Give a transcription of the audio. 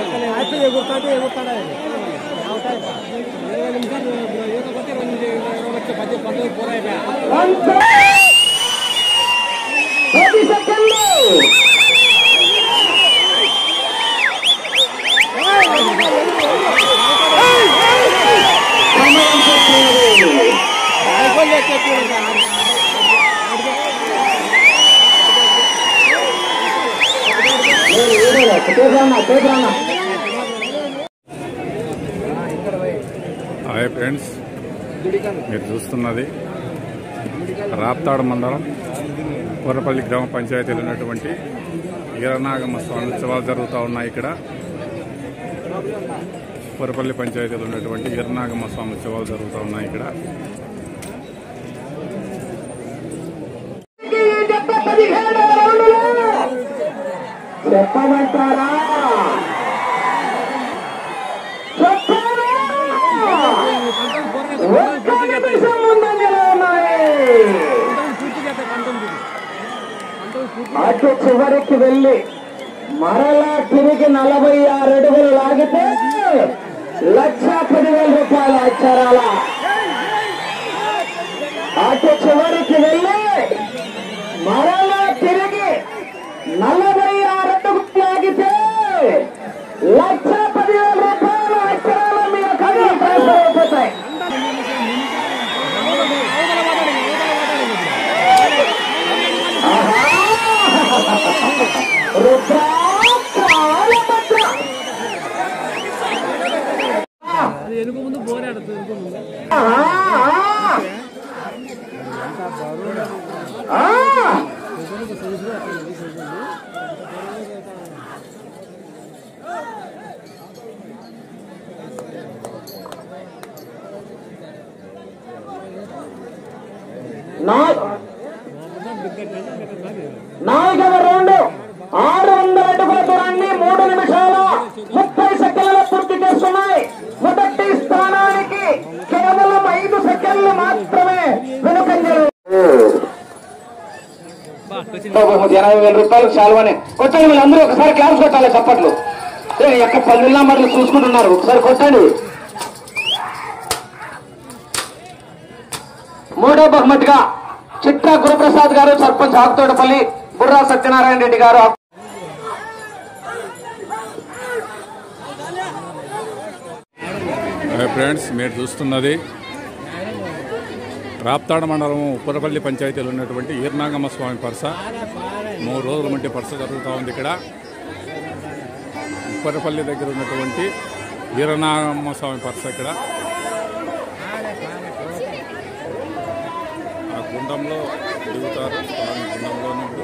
Hi friends, మీరు చూస్తున్నది రాప్తాడు మండలం కొర్రపల్లి గ్రామ పంచాయతీలో ఉన్నటువంటి వీరనాగమ్మ స్వామి ఉత్సవాలు జరుగుతూ ఉన్నాయి. ఇక్కడ కొర్రపల్లి పంచాయతీలో ఉన్నటువంటి వీరనాగమ్మ స్వామి ఉత్సవాలు జరుగుతూ ఉన్నాయి. ఇక్కడ చెప్పమంటారా? అటు చివరికి వెళ్ళి మరలా తిరిగి 46 అడుగులు లాగితే 1,10,000 రూపాయల అక్షరాల. అటు చివరికి వెళ్ళి మరలా తిరిగి 46 అడుగులు లాగితే 1,10,000 రూపాయల అక్షరాల మీరు కళ్ళు అయిపోతాయి. ముందు బోరాడుతుంది. నాలుగవ రౌండ్ 600 అడుగుల దూరాన్ని 3 నిమిషాల 30 సెకండ్లలో పూర్తి చేస్తున్నాయి. మొదటి స్థానానికి కేవలం 5 సెకండ్లు మాత్రమే వెనుకంజలు. 80,000 రూపాయలు చాలువని కొట్టండి. వీళ్ళందరూ ఒకసారి క్లాస్ కొట్టాలి. చప్పట్లు ఎక్క 10 నెంబర్లు చూసుకుంటున్నారు. ఒకసారి కొట్టండి. మూడో బహుమతిగా చిట్టా గురుప్రసాద్ గారు, సర్పంచ్ ఆకుతోటపల్లి, బుర్రా సత్యనారాయణ రెడ్డి గారు. ఫ్రెండ్స్, మీరు చూస్తున్నది రాప్తాడు మండలం కొర్రపల్లి పంచాయతీలో ఉన్నటువంటి వీరనాగమ్మ స్వామి పరస. 3 రోజుల మట్టి పరస జరుగుతూ ఉంది. ఇక్కడ కొర్రపల్లి దగ్గర ఉన్నటువంటి వీరనాగమ్మ స్వామి పరస. ఇక్కడ ఆ గుండంలో దిగుతారు. స్వామి గుండంలో నుండి